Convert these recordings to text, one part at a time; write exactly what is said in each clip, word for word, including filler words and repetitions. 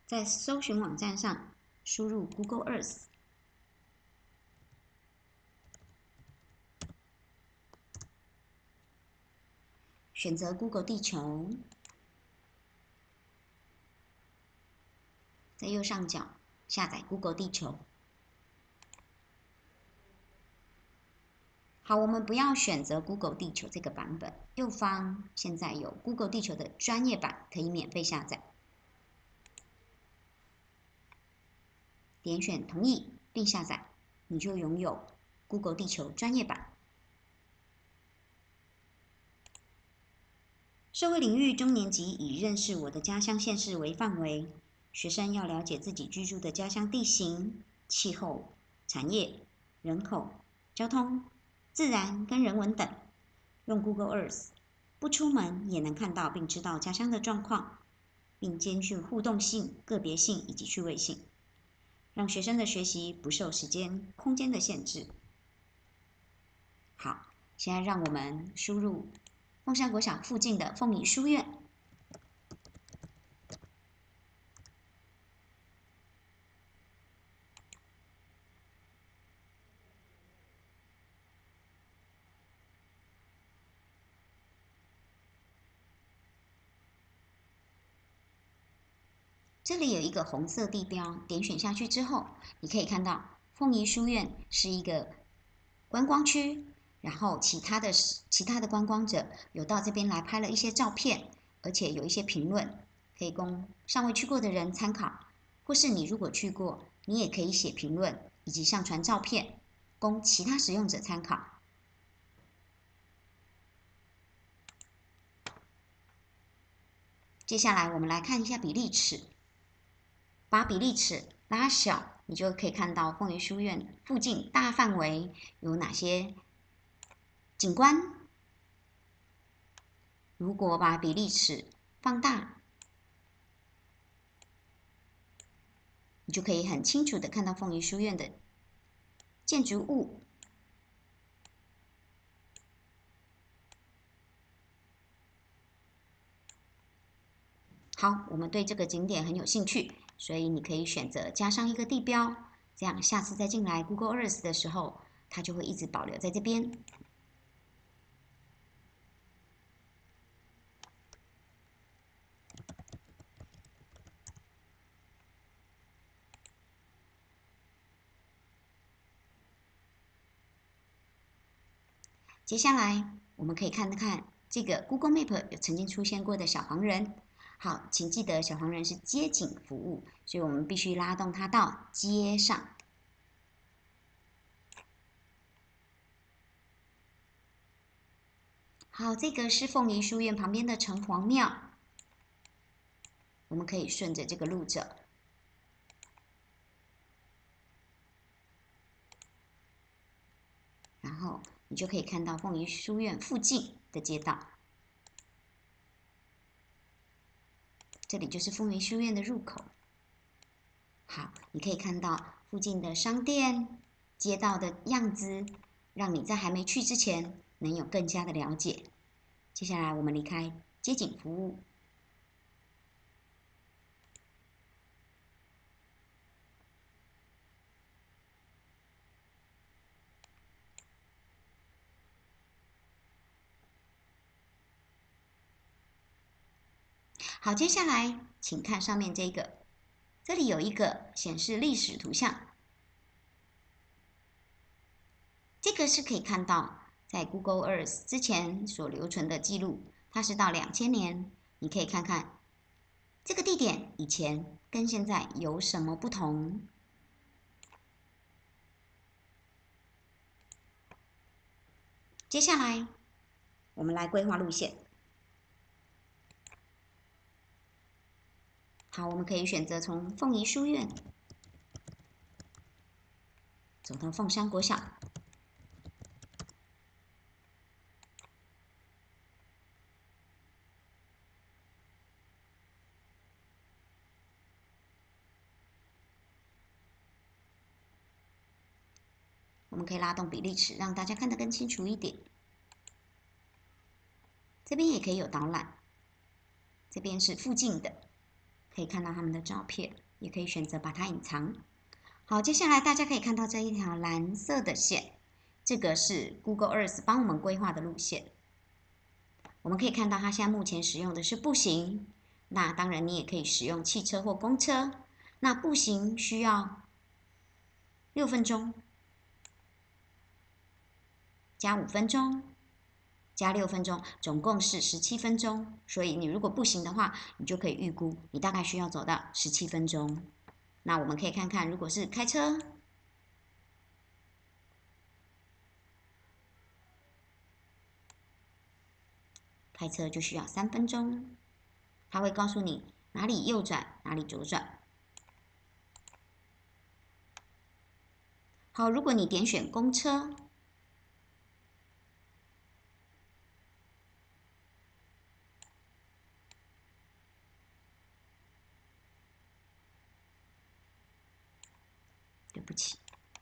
在搜寻网站上输入 Google Earth， 选择 Google 地球，在右上角下载 Google 地球。好，我们不要选择 Google 地球这个版本，右方现在有 Google 地球的专业版可以免费下载。点选同意并下载，你就拥有 Google 地球专业版。社会领域中年级以认识我的家乡县市为范围，学生要了解自己居住的家乡地形、气候、产业、人口、交通、自然跟人文等。用 Google Earth， 不出门也能看到并知道家乡的状况，并兼具互动性、个别性以及趣味性，让学生的学习不受时间、空间的限制。好，现在让我们输入凤山国小附近的凤仪书院。这里有一个红色地标，点选下去之后，你可以看到凤仪书院是一个观光区，然后其他的其他的观光者有到这边来拍了一些照片，而且有一些评论，可以供尚未去过的人参考，或是你如果去过，你也可以写评论以及上传照片，供其他使用者参考。接下来我们来看一下比例尺。把比例尺拉小，你就可以看到凤仪书院附近大范围有哪些景观。如果把比例尺放大，你就可以很清楚的看到凤仪书院的建筑物。好，我们对这个景点很有兴趣，所以你可以选择加上一个地标，这样下次再进来 Google Earth 的时候，它就会一直保留在这边。接下来我们可以看看这个 Google Map 有曾经出现过的小黄人。好，请记得小黄人是街景服务，所以我们必须拉动它到街上。好，这个是凤仪书院旁边的城隍庙，我们可以顺着这个路走，然后你就可以看到凤仪书院附近的街道。这里就是凤仪书院的入口。好，你可以看到附近的商店、街道的样子，让你在还没去之前能有更加的了解。接下来我们离开街景服务。好，接下来请看上面这个，这里有一个显示历史图像，这个是可以看到在 Google Earth 之前所留存的记录，它是到两千年，你可以看看这个地点以前跟现在有什么不同。接下来我们来规划路线。好，我们可以选择从凤仪书院走到凤山国小。我们可以拉动比例尺，让大家看得更清楚一点。这边也可以有导览，这边是附近的， 可以看到他们的照片，也可以选择把它隐藏。好，接下来大家可以看到这一条蓝色的线，这个是 Google Earth 帮我们规划的路线。我们可以看到它现在目前使用的是步行，那当然你也可以使用汽车或公车。那步行需要六分钟，加五分钟，加六分钟，总共是十七分钟。所以你如果步行的话，你就可以预估你大概需要走到十七分钟。那我们可以看看，如果是开车，开车就需要三分钟。它会告诉你哪里右转，哪里左转。好，如果你点选公车，对不起。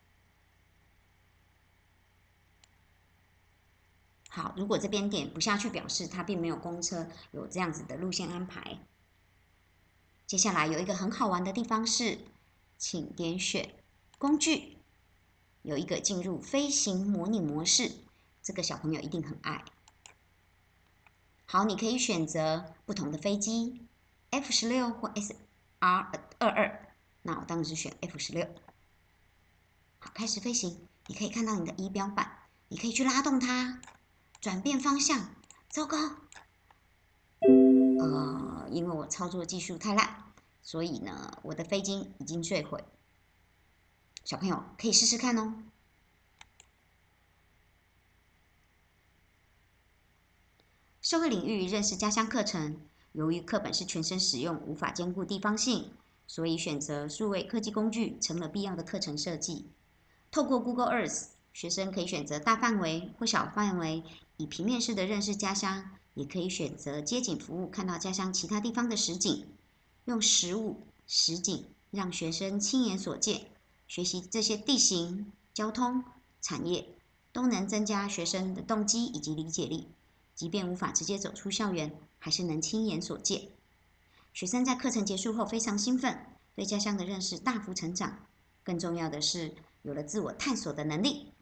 好，如果这边点不下去，表示它并没有公车有这样子的路线安排。接下来有一个很好玩的地方是，请点选工具，有一个进入飞行模拟模式，这个小朋友一定很爱。好，你可以选择不同的飞机 ，F 十六或 S R 二二，那我当然是选 F 十六。好，开始飞行，你可以看到你的仪表板，你可以去拉动它，转变方向。糟糕，呃，因为我操作技术太烂，所以呢，我的飞机已经坠毁。小朋友可以试试看哦。社会领域认识家乡课程，由于课本是全身使用，无法兼顾地方性，所以选择数位科技工具成了必要的课程设计。透过 Google Earth， 学生可以选择大范围或小范围，以平面式的认识家乡，也可以选择街景服务，看到家乡其他地方的实景，用实物实景让学生亲眼所见，学习这些地形、交通、产业，都能增加学生的动机以及理解力。即便无法直接走出校园，还是能亲眼所见。学生在课程结束后非常兴奋，对家乡的认识大幅成长。更重要的是，有了自我探索的能力。